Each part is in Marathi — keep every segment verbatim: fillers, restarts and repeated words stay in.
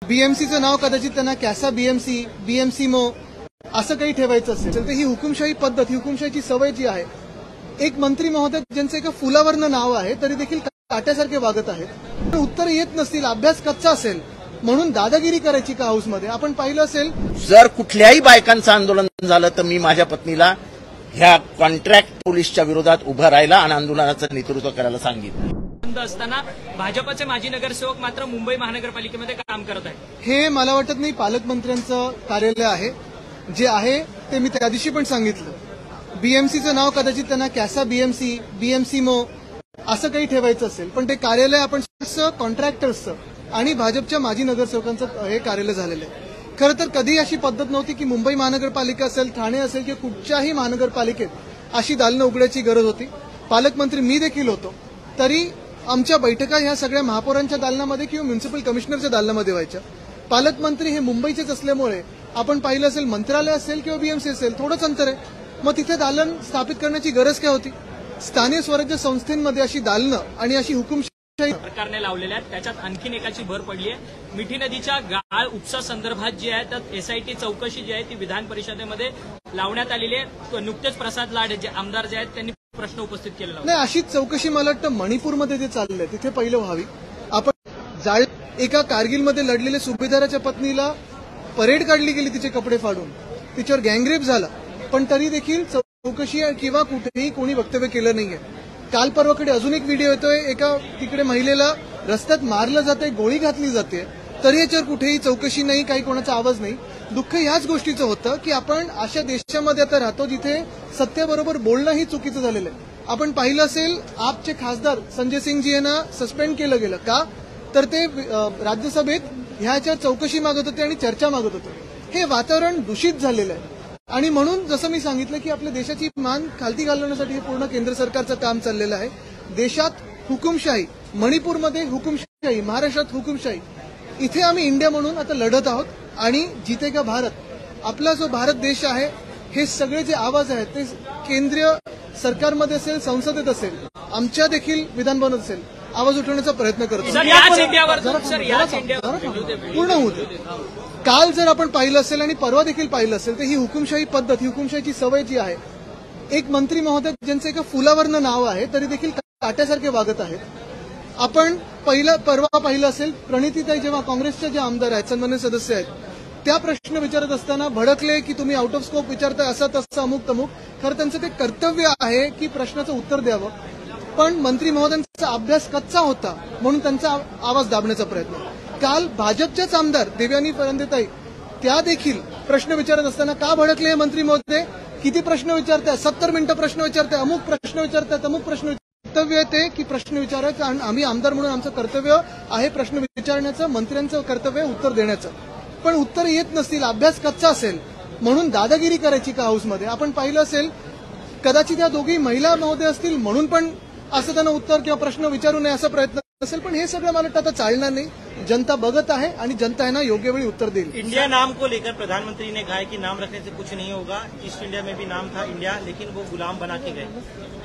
बीएमसीचं नाव कदाचित त्यांना कॅसा बीएमसी बीएमसी मो असं काही ठेवायचं असेल तर ही हुकुमशाही पद्धत, ही हुकुमशाहीची सवय जी आहे, एक मंत्री महोदय ज्यांचं एका फुलावरनं नाव आहे तरी देखील काट्यासारखे वागत आहेत. उत्तर येत नसतील, अभ्यास कच्चा असेल म्हणून दादागिरी करायची का हाऊसमध्ये? आपण पाहिलं असेल, जर कुठल्याही बायकांचं आंदोलन झालं तर मी माझ्या पत्नीला ह्या कॉन्ट्रॅक्ट पोलीसच्या विरोधात उभं राहायला आणि आंदोलनाचं नेतृत्व करायला सांगितलं. असताना भाजपचे माजी नगरसेवक मात्र मुंबई महानगरपालिकेमध्ये काम करत आहेत. हे मला वाटत नाही पालकमंत्र्यांचं कार्यालय आहे. जे आहे ते मी त्या दिवशी पण सांगितलं. बीएमसीचं नाव कदाचित त्यांना कॅसा बीएमसी बीएमसी मो असं काही ठेवायचं असेल, पण ते कार्यालय आपण कॉन्ट्रॅक्टर्सचं आणि भाजपच्या माजी नगरसेवकांचं हे कार्यालय झालेलं आहे. खरं तर कधी अशी पद्धत नव्हती की मुंबई महानगरपालिका असेल, ठाणे असेल किंवा कुठच्याही महानगरपालिकेत अशी दालनं उघडायची गरज होती. पालकमंत्री मी देखील होतो, तरी आमच्या बैठका ह्या सगळ्या महापौरांच्या दालनामध्ये किंवा म्युन्सिपल कमिशनरच्या दालनामध्ये व्हायच्या. पालकमंत्री हे मुंबईचेच असल्यामुळे आपण पाहिलं असेल, मंत्रालय असेल किंवा बीएमसी असेल, थोडंच अंतर आहे. मग तिथे दालन स्थापित करण्याची गरज काय होती? स्थानिक स्वराज्य संस्थेमध्ये अशी दालनं आणि अशी हुकुमशाही सरकारने लावलेल्या आहेत. त्याच्यात आणखीन एकाची भर पडली आहे. मिठी नदीच्या गाळ उपसा संदर्भात जी आहे त्यात एसआयटी चौकशी जी आहे ती विधान परिषदेमध्ये लावण्यात आलेली आहे. नुकतेच प्रसाद लाड जे आमदार जे आहेत त्यांनी प्रश्न उपस्थित केलेला नाही. अशीच चौकशी मला वाटतं मणिपूरमध्ये जे चाललंय तिथे पहिलं व्हावी. आपण जाळ एका कारगिलमध्ये लढलेल्या सुभेदाराच्या पत्नीला परेड काढली गेली तिचे कपडे फाडून, तिच्यावर गँगरेप झाला, पण तरी देखील चौकशी किंवा कुठेही कोणी वक्तव्य केलं नाहीये. काल परवाकडे अजून एक व्हिडिओ येतोय, एका तिकडे महिलेला रस्त्यात मारलं जातंय, गोळी घातली जाते, तरी याच्यावर कुठेही चौकशी नाही, काही कोणाचा आवाज नाही. दुःख याच गोष्टीचं होतं की आपण अशा देशामध्ये आता राहतो जिथे सत्याबरोबर बोलणंही चुकीचं झालेलं आहे. आपण पाहिलं असेल, आपचे खासदार संजय सिंगजी यांना सस्पेंड केलं गेलं का? तर ते राज्यसभेत ह्याच्या चौकशी मागत होते आणि चर्चा मागत होते. हे वातावरण दूषित झालेलं आहे आणि म्हणून जसं मी सांगितलं की आपल्या देशाची मान खालती घालवण्यासाठी हे पूर्ण केंद्र सरकारचं काम चाललेलं आहे. देशात हुकुमशाही, मणिपूरमध्ये हुकुमशाही, महाराष्ट्रात हुकुमशाही, इथे आम्ही इंडिया म्हणून आता लढत आहोत आणि जितेगा भारत. आपला जो भारत देश आहे, हे सगळे जे आवाज आहेत ते केंद्रीय सरकारमध्ये असेल, संसदेत असेल, आमच्या देखील विधानभवनात असेल, आवाज उठवण्याचा प्रयत्न करतो. पूर्ण होऊ दे. काल जर आपण पाहिलं असेल आणि परवा देखील पाहिलं असेल तर ही हुकुमशाही पद्धत, ही हुकुमशाहीची सवय जी आहे, एक मंत्री महोदय ज्यांचं एका फुलावरनं नाव आहे तरी देखील काट्यासारखे वागत आहेत. आपण पहिलं परवा पाहिलं असेल, प्रणितीताई जेव्हा काँग्रेसच्या ज्या आमदार आहेत, सन्मान्य सदस्य आहेत, त्या प्रश्न विचारत असताना भडकले की तुम्ही आउट ऑफ स्कोप विचारताय, असं तसं अमुक तमुक. खरं त्यांचं ते कर्तव्य आहे की प्रश्नाचं उत्तर द्यावं, पण मंत्री महोदयांचा अभ्यास कच्चा होता म्हणून त्यांचा आवाज दाबण्याचा प्रयत्न. काल भाजपच्याच आमदार देवयानी फडणवीसताई त्या देखील प्रश्न विचारत असताना का भडकले हे मंत्री महोदय? किती प्रश्न विचारताय? सत्तर मिनिटं प्रश्न विचारताय, अमुक प्रश्न विचारताय, अमुक प्रश्न. कर्तव्य ते की प्रश्न विचारायचं आणि आम्ही आमदार म्हणून आमचं कर्तव्य आहे प्रश्न विचारण्याचं, मंत्र्यांचं कर्तव्य उत्तर देण्याचं. पण उत्तर येत नसतील, अभ्यास कच्चा असेल म्हणून दादागिरी करायची का हाऊसमध्ये? आपण पाहिलं असेल, कदाचित या दोघी महिला महोदय असतील म्हणून पण असं त्यांना उत्तर किंवा प्रश्न विचारू नये असा प्रयत्न असेल, पण हे सगळं मला वाटतं आता चालणार नाही. जनता बघत आहे आणि जनता है ना योग्य वेळी उत्तर देईल. इंडिया नाम को लेकर प्रधानमंत्री ने कहा कि नाम रखने से कुछ नहीं होगा. ईस्ट इंडिया में भी नाम था इंडिया, लेकिन वो गुलाम बना के गए.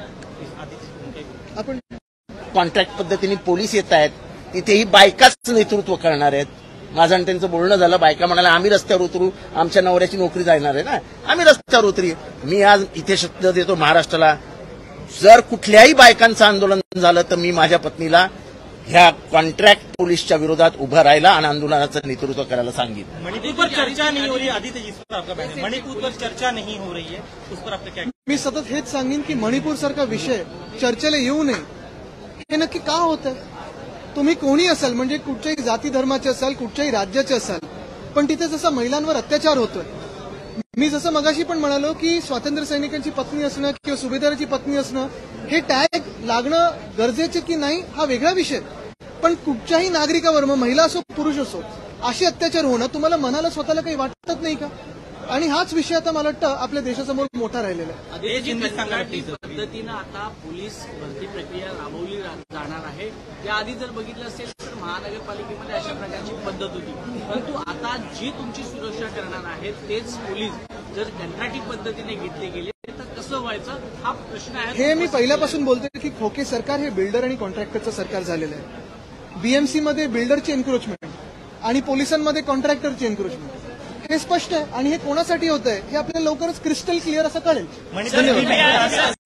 आपण कॉन्ट्रॅक्ट पद्धतीने पोलीस येत आहेत, तिथेही बायकाच नेतृत्व करणार आहेत. माझं आणि त्यांचं बोलणं झालं. बायका म्हणाला आम्ही रस्त्यावर उतरू, आमच्या नवऱ्याची नोकरी जाणार आहे ना, आम्ही रस्त्यावर उतरी. मी आज इथे शब्द देतो महाराष्ट्राला, जर कुठल्याही बायकांचं आंदोलन झालं तर मी माझ्या पत्नीला ह्या कॉन्ट्रॅक्ट पोलीसच्या विरोधात उभं राहायला आणि आंदोलनाचं नेतृत्व करायला सांगितलं. मणिपुर पर चर्चा नहीं हो रही, आदित्य जी पर आपका बहन है, मणिपुर पर चर्चा नहीं हो रही है, उस पर आपका क्या? मी सतत हेच सांगेन की मणिपूर सारखा विषय चर्चेला येऊ नये. हे नक्की का होतं? तुम्ही कोणी असाल, म्हणजे कुठच्याही जाती धर्माचे असाल, कुठच्याही राज्याचे असाल, पण तिथे जसा महिलांवर अत्याचार होतोय. मी जसं मगाशी पण म्हणालो की स्वातंत्र्य सैनिकांची पत्नी असणं किंवा सुभेदाराची पत्नी असणं हे टॅग लागणं गरजेचे की नाही हा वेगळा विषय, पण कुठच्याही नागरिकावर, मग महिला असो पुरुष असो, असे अत्याचार होणं तुम्हाला मनाला स्वतःला काही वाटत नाही का? आणि हाच विषय आता मला वाटतं आपल्या देशासमोर मोठा राहिलेला आहे. पद्धतीनं आता पोलीस भरती प्रक्रिया राबवली जाणार आहे. याआधी जर बघितलं असेल तर महानगरपालिकेमध्ये अशा प्रकारची पद्धत होती, परंतु आता जी तुमची सुरक्षा करणार आहेत तेच पोलीस जर कंत्राटी पद्धतीने घेतले गेले तर कसं व्हायचं हा प्रश्न आहे. हे मी पहिल्यापासून बोलतोय की खोके सरकार हे बिल्डर आणि कॉन्ट्रॅक्टरचं सरकार झालेलं आहे. बीएमसीमध्ये बिल्डरची एन्क्रोचमेंट, आणि पोलिसांमध्ये कॉन्ट्रॅक्टरची एन्क्रोचमेंट हे स्पष्ट आहे आणि हे कोणासाठी होत आहे हे आपल्याला लवकरच क्रिस्टल क्लिअर असं कळेल. मणिपुर